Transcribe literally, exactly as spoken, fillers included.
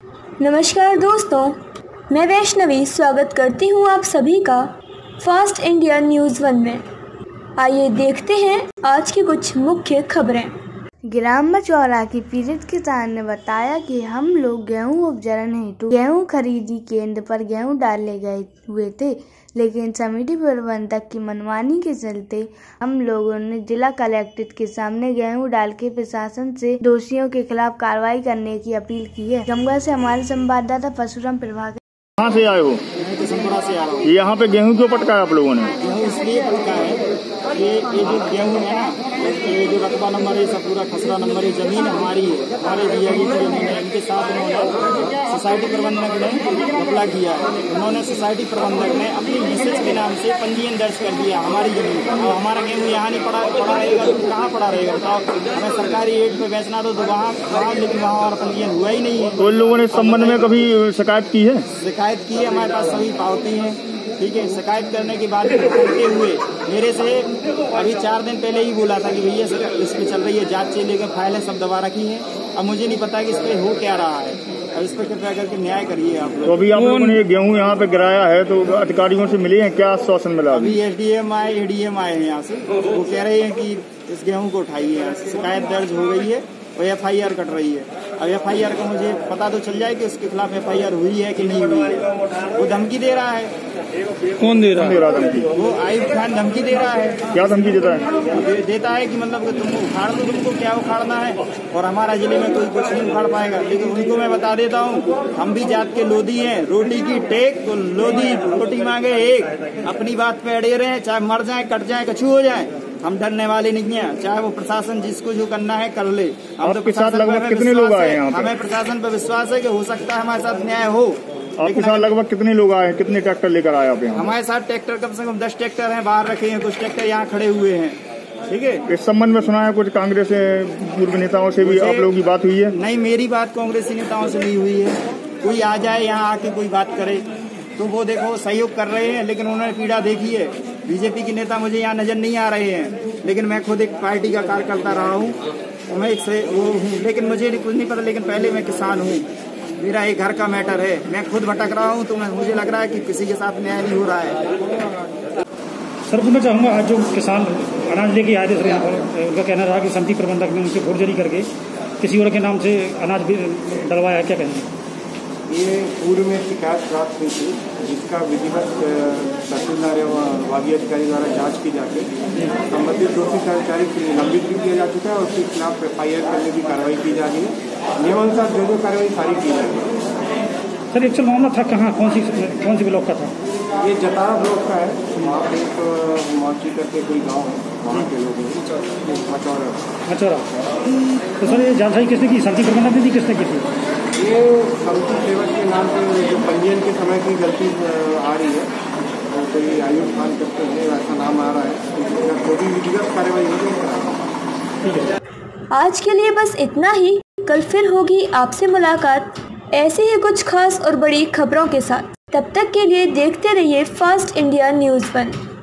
नमस्कार दोस्तों, मैं वैष्णवी स्वागत करती हूँ आप सभी का फास्ट इंडिया न्यूज़ वन में। आइए देखते हैं आज की कुछ मुख्य खबरें। ग्राम मचौरा की पीड़ित किसान ने बताया कि हम लोग गेहूं उपजन हेतु गेहूं खरीदी केंद्र पर गेहूं डाले गए हुए थे, लेकिन समिति प्रबंधक की मनमानी के चलते हम लोगों ने जिला कलेक्ट्रेट के सामने गेहूं डाल के प्रशासन से दोषियों के खिलाफ कार्रवाई करने की अपील की है। गंगा से हमारे संवाददाता परशुराम प्रभाकर। कहाँ से आए हो? मैं दिसंबरा से आ रहा हूँ। यहाँ पे गेहूं क्यों पटकाया आप लोगों ने? गेहूँ इसलिए पटका है कि ये जो गेहूँ है ना, ये जो रकबा नंबर है, सब पूरा खसरा नंबर है, जमीन हमारी है, हमारे दिया गई थी उन्होंने। इनके साथ उन्होंने सोसाइटी प्रबंधक ने घपला किया है। उन्होंने सोसाइटी प्रबंधक ने अपनी मिसेज के नाम से पंजीयन दर्ज कर दिया हमारी जमीन पर। और हमारा गेहूँ यहाँ नहीं पड़ा पड़ा रहेगा तो कहाँ पड़ा रहेगा बताओ? हमें सरकारी रेट पे बेचना तो वहाँ वहाँ लेकिन वहाँ हमारा पंजीयन हुआ ही नहीं है। तो इन लोगों ने इस संबंध में कभी शिकायत की है? शिकायत की है, हमारे पास सभी पावती हैं। ठीक है, शिकायत करने के बाद करते हुए मेरे से अभी चार दिन पहले ही बोला था कि भैया इस पे चल रही है जांच, चेले का फाइल है, सब दबा रखी है। अब मुझे नहीं पता कि इस पे हो क्या रहा है। अब इस पर कृपया करके न्याय करिए आप लोग। तो अभी आप लोगों ने ये गेहूं यहाँ पे गिराया है तो अधिकारियों से मिले हैं, क्या आश्वासन मिला? अभी एसडीएम आए, एडीएम आए हैं यहाँ से, वो कह रहे हैं कि इस गेहूँ को उठाइए यहाँ से। शिकायत दर्ज हो गई है और एफ आई आर कट रही है। अब एफ आई आर का मुझे पता तो चल जाए कि उसके खिलाफ एफ आई आर हुई है कि नहीं हुई है। वो धमकी दे रहा है। कौन दे रहा है? दे रहा धमकी? वो आयुब खान धमकी दे रहा है। क्या धमकी देता है? दे, देता है कि मतलब कि तुम उखाड़ दो, तुमको क्या उखाड़ना है, और हमारा जिले में कोई कुछ नहीं उखाड़ पाएगा। लेकिन उनको मैं बता देता हूँ, हम भी जात के लोधी हैं। रोटी की टेक तो लोधी रोटी मांगे एक, अपनी बात पे अड़े रहे, चाहे मर जाए, कट जाए, कछू हो जाए, हम डरने वाले नहीं हैं। चाहे वो प्रशासन जिसको जो करना है कर ले। हम तो प्रशासन लगभग कितने लोग आए हैं? हमें प्रशासन पर विश्वास है कि हो सकता है हमारे साथ न्याय हो। आपके साथ लगभग कितने लोग आए हैं? कितने ट्रैक्टर लेकर आए आप यहाँ? हमारे साथ ट्रैक्टर कम से कम दस ट्रैक्टर हैं, बाहर रखे हैं, कुछ ट्रैक्टर यहाँ खड़े हुए हैं। ठीक है, इस संबंध में सुना है कुछ कांग्रेस पूर्व नेताओं से भी आप लोगों की बात हुई है? नहीं, मेरी बात कांग्रेसी नेताओं से नहीं हुई है। कोई आ जाए यहाँ आके कोई बात करे तो वो देखो सहयोग कर रहे हैं, लेकिन उन्होंने पीड़ा देखी है। बीजेपी के नेता मुझे यहाँ नजर नहीं आ रहे हैं, लेकिन मैं खुद एक पार्टी का कार्यकर्ता रहा हूँ, मैं एक से वो हूँ। लेकिन मुझे कुछ नहीं पता, लेकिन पहले मैं किसान हूँ, मेरा एक घर का मैटर है। मैं खुद भटक रहा हूँ, तो मुझे लग रहा है कि किसी के साथ न्याय नहीं हो रहा है। सर, मैं चाहूँगा आज जो किसान अनाज लेके आए थे सर यहाँ पर, उनका कहना रहा कि समिति प्रबंधक ने उनके फोर्जरी करके किसी और के नाम से अनाज भी डलवाया, क्या कहेंगे? ये पूर्व में शिकायत प्राप्त हुई थी, जिसका विधिवत तहसीलदार एवं वादी अधिकारी द्वारा जांच की जाके संबंधित दोषी कर्मचारी को निलंबित भी किया जा चुका है और उसके खिलाफ एफ आई आर करने की कार्रवाई की जा रही है। नियमानुसार जो जो कार्रवाई सारी की जा रही है। सर, एक्चुअल मामला था कहाँ, कौन सी कौन सी ब्लॉक का था? ये जतारा ब्लॉक का है। वहाँ पे एक मौची करके कोई गाँव है, वहाँ के लोग मचौरा मचौरा तो सर ये जांच किसने की? समिति प्रबंधक ने दी, किसने की थी? ये समिति सेवक के नाम पे जो पंजीयन के समय की गलती आ रही है, तो कोई आयुब खान करते हैं, ऐसा नाम आ रहा है, तो भी विधिवत कार्रवाई होगी। आज के लिए बस इतना ही। कल फिर होगी आपसे मुलाकात ऐसे ही कुछ खास और बड़ी खबरों के साथ। तब तक के लिए देखते रहिए फास्ट इंडिया न्यूज़ वन।